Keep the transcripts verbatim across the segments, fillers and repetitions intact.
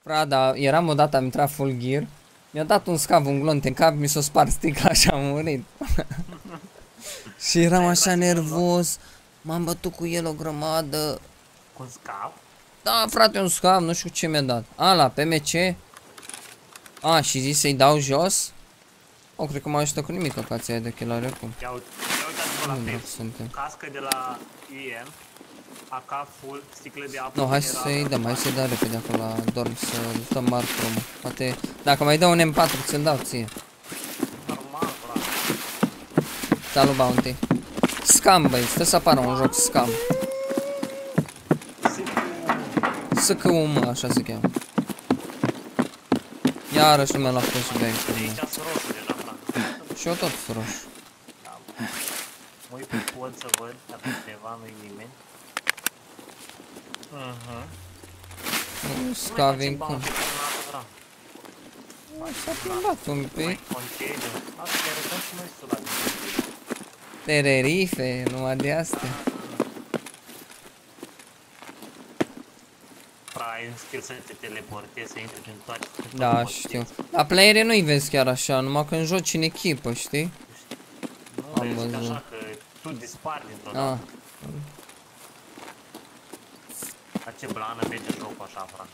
Fra, da, eram odată, am intrat full gear. Mi-a dat un scav, un glonț în cap, mi s-a spart sticla și am murit. Și eram așa nervos. M-am bătut cu el o grămadă. Cu un scav? Da, frate, un scav, nu știu ce mi-a dat. A, la P M C. A, și zis să-i dau jos. O, cred că mă ajută cu nimic acația de chelare acum. Ia uitați-vă la Pepsi. Cască de la I M. A K full, sticle de apă. Nu, hai să-i dăm, hai să-i dăm repede acolo la dorm, să dăm marc promo. Poate, dacă mai dă un M patru, ți-l dau ție. Normal, frate. Salut, Bounty. Scam, băi, stă să apară un joc Scam. S C U M, așa se cheamă. Iarăși nu mi-a luat flashback. Și eu tot sunt roșu. Mă uit pe pod să văd dacă ceva nu-i nimeni. Mhm. Nu scaving cum. S-a plimbat un pic. Mai concediu. Asta te arătăm și noi sus la concediu. Tenerife, numai de astea. Ai un skill să te teleportezi, să intri prin toate. Da, știu. La playere nu-i vezi chiar așa, numai când joci în echipă, știi? Nu vezi așa că tu dispari dintr-o dată. Dar ce blană merge jocul așa, frate.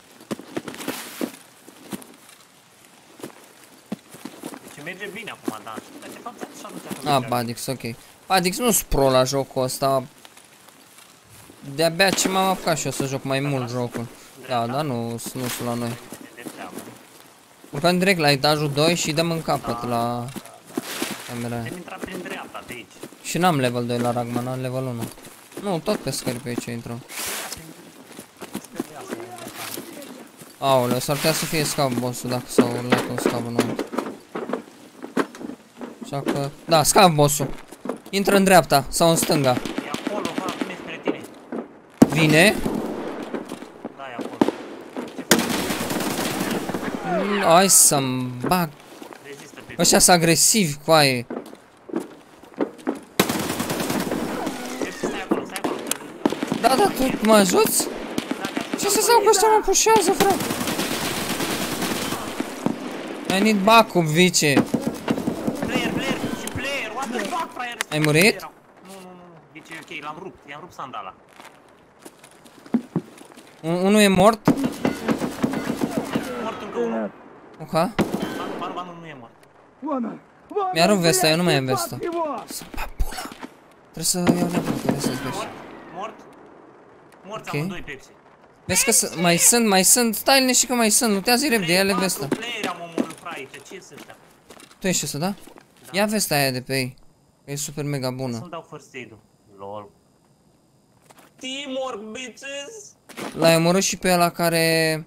Deci merge bine acum, da. Dar de fapt așa nu te-a Ah, Padix, ok. Padix nu-s pro la jocul ăsta. De-abia ce m-am apucat și eu să joc mai mult jocul. Da, dar nu sunt la noi. Urcăm direct la etajul doi și dăm în capăt la camera. Putem intra prin dreapta de aici. Și n-am level doi la Ragman, am level unu. Nu, tot pe scări pe aici intrăm. Aoleu, s-ar putea să fie scap boss-ul dacă s-a urlat un scap înăuntru. Așa că... Da, scap boss-ul. Intră în dreapta sau în stânga. E acolo, frate, vine spre tine. Vine? Da, e acolo. Hai să-mi bag. Ăștia sunt agresivi, coaie. Da, da, tu mă ajuți? Ce să stau că ăștia mă pușează, frate? I need backup, vice. Player, player și player, what the fuck, fraier? Ai murit? Nu, nu, nu, vice e ok, l-am rupt, i-am rupt sandala. Unul e mort? Mort încă unul. Ok. Banu, banu, banu, nu e mort. Mi-a rupt vesta, eu nu mai am vesta. Să bag pula. Trebuie să iau neapărat, trebuie să-ți Mort, mort. Morți Ok. amândoi Pepsi. Vezi că mai sunt, mai sunt, stai liniștit că mai sunt, lutează-i repede, ia-le vesta. Playeri am omorât, fraice, ce sunt ăștia? Tu ești ăsta, da? Ia vesta aia de pe ei. E super mega bună. Să-mi dau first aid-ul. Lol. Teamwork, bitches! L-ai omorât și pe ăla care...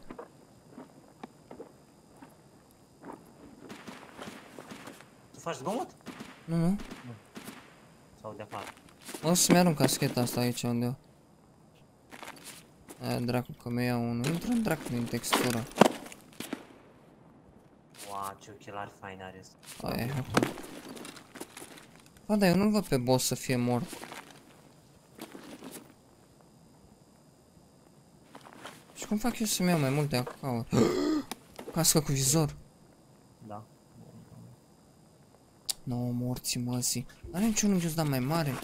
Tu faci zgomot? Nu, nu. Sau de afară? O să-mi arunc cascheta asta aici unde eu. Aia dracu că mi ia unul. Intră în dracu din textură. Wow, ce ochelari faini are ăsta. Aia e acolo. Ba, dar eu nu-l văd pe boss să fie mort. Și cum fac eu să-mi iau mai multe acauri? Cască cu vizor. Da. Nu, morții măsii. Are niciunul just dat mai mare.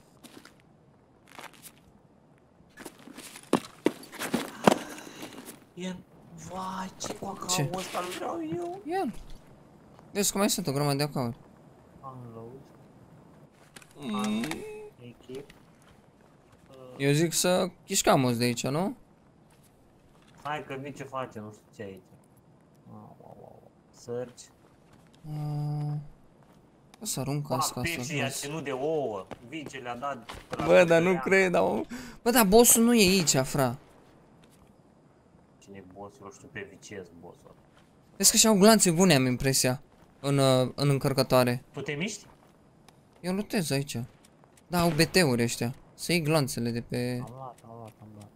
Ian, vai, ce cu acaul ăsta îl vreau eu. Ian. Vezi că mai sunt o grămadă de acauri. Unload. Mm. Echip. Eu zic să chișcam de aici, nu? Hai că vii ce face, nu știu ce aici. Wow, wow, wow. Search. Uh, o să arunc casca asta. Pepsi i-a ținut de ouă. Vice le-a dat. Bă, dar nu cred, dar... Bă, dar bossul nu e aici, fra. Cine e bossul? Știu pe vicez bossul. Vezi că și-au glanțe bune, am impresia. În, în încărcătoare. Putem miști? Eu lutez aici. Da, au B T-uri ăștia. Să iei glanțele de pe... Am luat, am luat, am luat.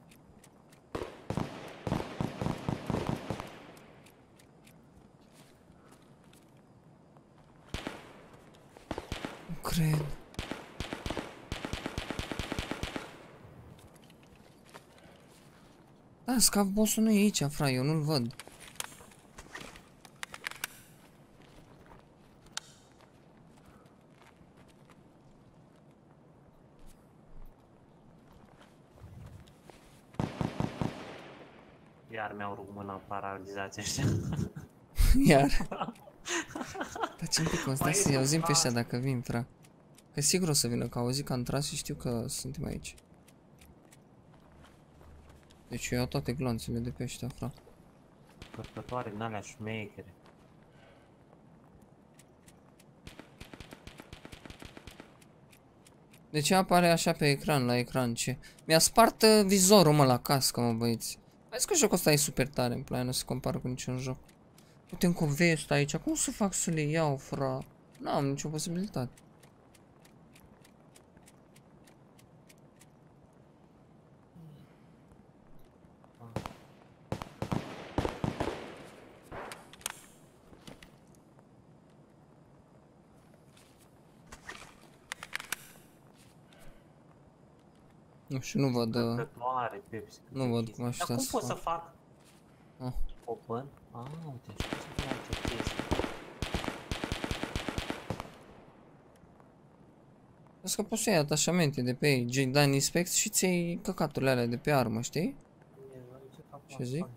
Nu cred. Da, scap bossul nu e aici, fra, eu nu-l văd. rup mâna paralizație ăștia. Iar. Taci un pic, mă, stai Mai să-i este auzim pe ăștia fast. dacă vin, fra. Că sigur o să vină, că auzi că am tras și știu că suntem aici. Deci eu iau toate glonțele de pe ăștia, fra. Cărcătoare din alea șmechere. De ce apare așa pe ecran, la ecran, ce? Mi-a spart uh, vizorul, mă, la cască, mă, băieți. Vezi că jocul ăsta e super tare, în plan, nu se compară cu niciun joc. Uite încă o vestă aici, cum să fac să le iau, fra? N-am nicio posibilitate. Nu știu, nu văd... Uh, Cărcătoare, Pepsi. nu văd cum aș Dar cum să pot să fac. fac? Ah. Open? Ah, uite, așa ce vrea altă chestie. Vezi că poți să iei atașamente de pe ei, J-Dan Inspect și ți iei căcaturile alea de pe armă, știi? Ce zic?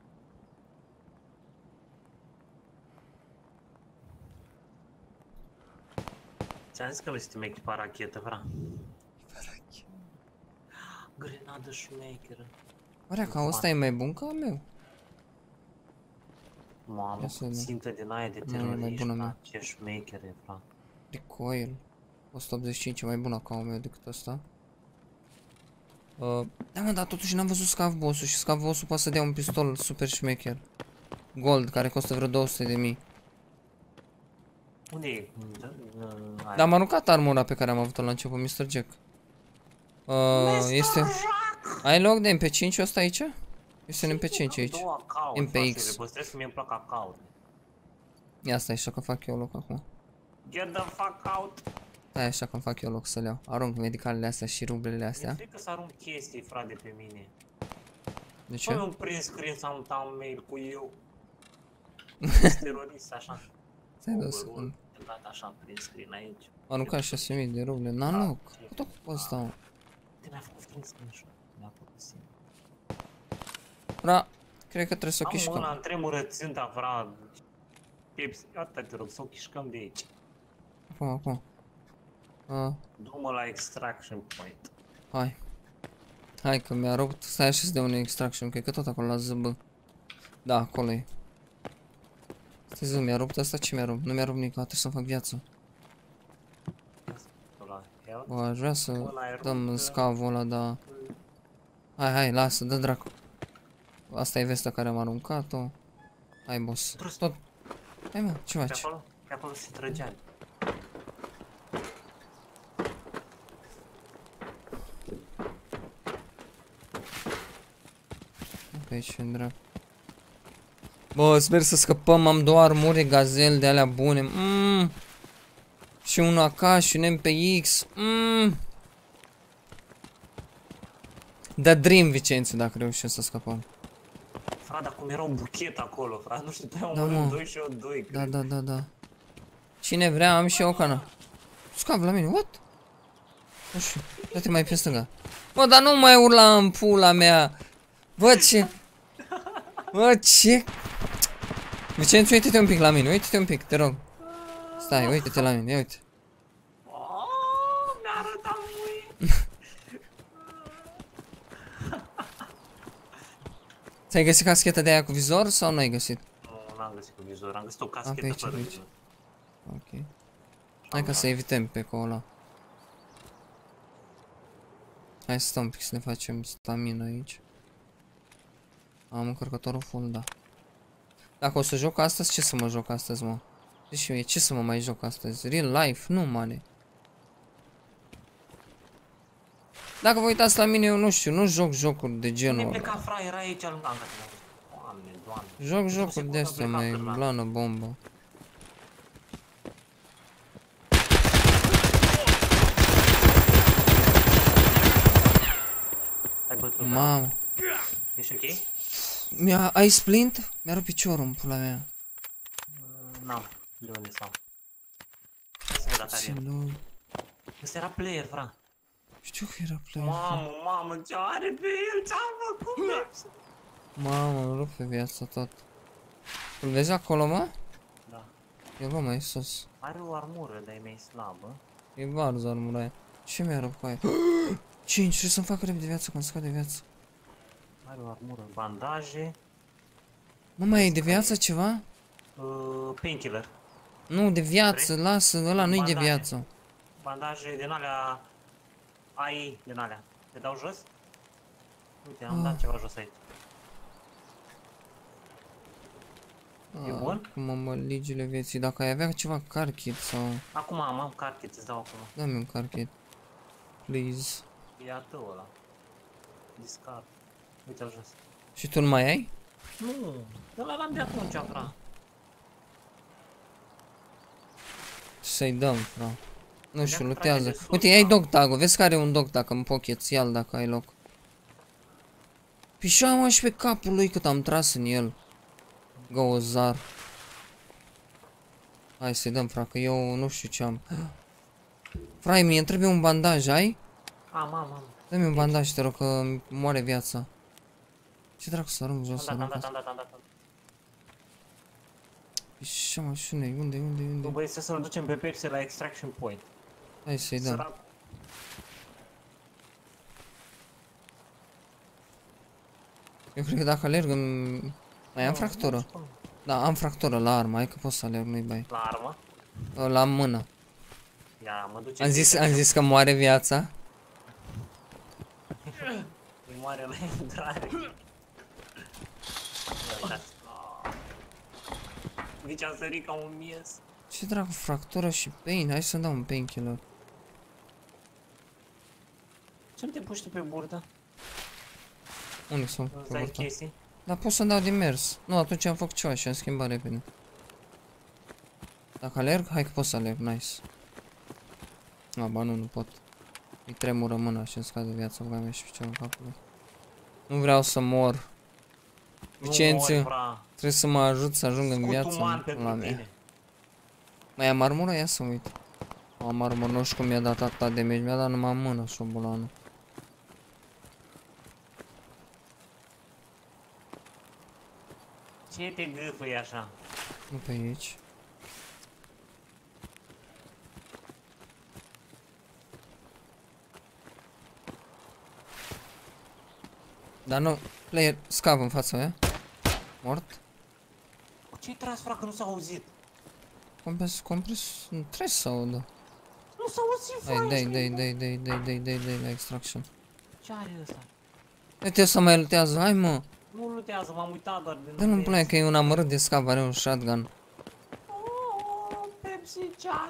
Ți-am zis că noi suntem echipa rachetă, vrea. Grenadă șmecheră. Oare că ăsta e mai bun ca al meu? Mamă, Ia să vedem. țintă din aia de Nu, e mai teroriști, bună fra, mea. ce șmechere, fra. Recoil. o sută optzeci și cinci e mai bună ca al meu decât ăsta. Uh, da, mă, dar totuși n-am văzut Scav Boss-ul și Scav Boss-ul poate să dea un pistol super șmecher. Gold, care costă vreo două sute de mii. Unde e? Dar am aruncat armura pe care am avut-o la început, mister Jack. Uh, este... Ai loc de M P cinci ăsta aici? Este un M P cinci aici. M P X. Trebuie să mi-e plac account. Ia asta așa că fac eu loc acum. Get the fuck out! Stai așa că fac eu loc să le iau. Arunc medicalele astea și rublele Mi-e astea. frică să arunc chestii, frate, pe mine. De Ce? Nu ce? mi-am prins screen să am un mail cu eu. Terorist, așa. Stai două secunde. Te dat așa prin screen aici. Am aruncat șase mii de ruble. N-am loc. Tot cu ăsta, mă. Te mi-a făcut prin screenshot. Mi-a făcut singur. Fra, cred că trebuie să o Am mâna chișcăm. în tremură ținta, fra. Pepsi, atâta te rog, să o chișcăm de aici. Acum, acum. Uh, Du-mă la extraction point. hai. Hai că mi-a rupt. Stai așa să dea un extraction. Cred că tot acolo la Z B. Da, acolo e. Stai zi, mi-a rupt asta? Ce mi-a rupt? Nu mi-a rupt niciodată, trebuie să-mi fac viață. La health. Bă, aș vrea să Ăla e dăm ruptă. scavul ăla, dar... Hai, hai, lasă, dă dracu. Asta e vestea care am aruncat-o. Hai, boss. Prost. Tot. Hai, mă, ce Pe faci? acolo? Pe acolo se trăgea. Pe aici, în drept. Bă, sper să scăpăm, am două armure gazel de alea bune. Mm. Și un A K și un M P X. Mm. The Dream, Vicențiu, dacă reușim să scăpăm. Frate, dar cum era un buchet acolo, frate, nu știu, tu ai Da, omorât mă. doi și eu doi, Da, cred. da, da, da. Cine vrea, am și eu o cană. Scap la mine, what? Nu știu, dă-te mai pe stânga. Bă, dar nu mai urla în pula mea. Bă, ce... Bă, ce... Vicențu, uite-te un pic la mine, uite-te un pic, te rog. Stai, uite-te la mine, ia uite. Oh, mi-a arătat mui. Ți-ai găsit cascheta de aia cu vizor sau nu ai găsit? Nu, n-am găsit cu vizor, am găsit o pe caschetă aici, fără pe aici. vizor. Ok. Hai ca să evităm pe acolo. Hai să stăm un pic să ne facem stamina aici. Am încărcătorul full, da. Dacă o să joc astăzi, ce să mă joc astăzi, mă? Deci mie, ce să mă mai joc astăzi? Real life? Nu, mane. Dacă vă uitați la mine, eu nu știu, nu joc jocuri de Ne genul ăla. pleca fraier aici, nu am găsit. Doamne, doamne. Joc jocuri de astea mai blană bombă. Ai bătut, da? Mamă. Ești ok? Mi-a... Ai splint? Mi-a rupt piciorul în pula mea. N-am. De unde stau? Hai să văd dacă Ce are. lol. Ăsta era player, fra. Știu că era player. Mamă, mamă, ce are pe el? Ce-am făcut? Mamă, îmi rupe viața tot. Îl vezi acolo, mă? Da. E bă, mai sus. Are o armură, dar e mai slabă. E varză armura aia. Ce mi-a rupt cu aia? cinci, trebuie să-mi fac repede viață, când scade viața. Are o armură, bandaje. Mă, mai e de viață ceva? Uh, painkiller. Nu, de viață, Vrei? lasă, ăla nu-i de Bandaje. viață. Bandaje din alea... Ai din alea. Te dau jos? Uite, am Ah. dat ceva jos aici. E bun? Cum mă ligile vieții, dacă ai avea ceva car kit sau... Acum am, am cartit, îți dau acum. Dă-mi un car kit. Please. E a tău ăla. Discard. Uite-l jos. Și tu nu mai ai? Nu, ăla l-am de atunci, fra. Să-i dăm, frau. Nu știu, Dacă lutează. trage de sus, Uite, ai da. dog tag-ul, vezi că are un dog tag în pocket, ia-l dacă ai loc. Pișa mă și pe capul lui cât am tras în el. Găozar. Hai să-i dăm, fra, că eu nu știu ce am. Frai, mie îmi trebuie un bandaj, ai? Am, am, am. Dă-mi un bandaj, te rog, că îmi moare viața. Ce dracu să arunc jos, să Am dat, arunc am dat, asta? am dat, am dat. Pișa mă, și unde, unde, unde, Nu unde? băi, să-l ducem pe Pepsi la extraction point. Hai să-i dăm. Sărac. Eu cred că dacă alerg în... Mai am Nu, fractură. nu știu cum. Da, am fractură la armă, hai că pot să alerg, nu-i bai. La armă. La mână. Ia, mă duce. Am zis, am zis că moare viața. Îi moare la intrare. Ia uitați. Ah. Nici am sărit ca un miez. Ce dracu, fractură și pain, hai să-mi dau un painkiller. Ce-mi te puși tu pe burtă? Unde sunt? Îți Pe dai burtă. chestii? Dar pot să-mi dau din mers. Nu, atunci am făcut ceva și am schimbat repede. Dacă alerg, hai că pot să alerg, nice. A, ba nu, nu pot. Îi tremură mâna și îmi scade viața, băga mea și piciorul în capul lui. Nu vreau să mor. Vicențiu, Nu mori, bra. trebuie să mă ajut să ajung în Scut viață. uman La pentru mea. tine. Mai am armură? Ia să uit. Am armură, nu știu cum mi-a dat atâta damage, mi-a dat numai în mână șobolanul. Ce te gâfăi așa? Nu pe aici. Dar nu, player, scap în fața mea. Mort. Ce-ai tras, fra, că nu s-a auzit? Compres, compres, nu trebuie să audă. Nu s-a auzit, fra, Hai, dai, ești dai, nebun. dai, dai, dai, dai, dai, dai, la extraction. Ce are ăsta? Uite să mai lutează, hai mă. Nu lutează, m-am uitat doar de Dă-l în play că e un amărât de scap, are un shotgun. Oh, Pepsi Chan.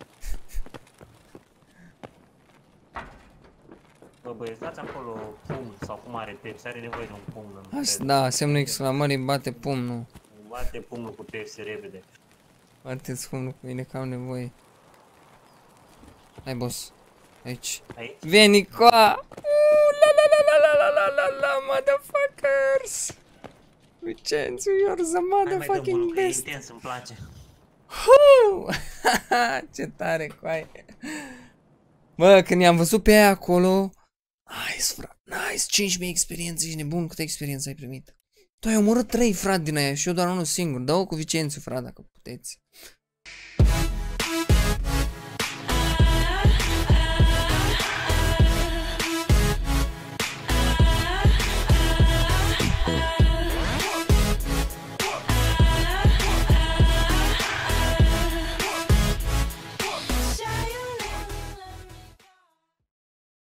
Bă, băieți, dați acolo pumn sau cum are Pepsi, are nevoie de un pumn în Asta, Pepsi. da, semnul exclamării, bate pumnul. Bate pumnul cu Pepsi repede. Bateți pumnul cu mine că am nevoie. Hai, boss. Aici. Aici? Venicoa! Uh, la la la la la la la la la, motherfuckers! Vicențiu, you're the Hai mai dăm motherfucking unul, că e best! intens, îmi place. Huu! Ce tare, coaie! Bă, când i-am văzut pe aia acolo... Nice, frate, nice! cinci mii experiențe, ești nebun, câtă experiență ai primit? Tu ai omorât trei, frate, din aia și eu doar unul singur. Dă-o cu Vicențiu, frate, dacă puteți.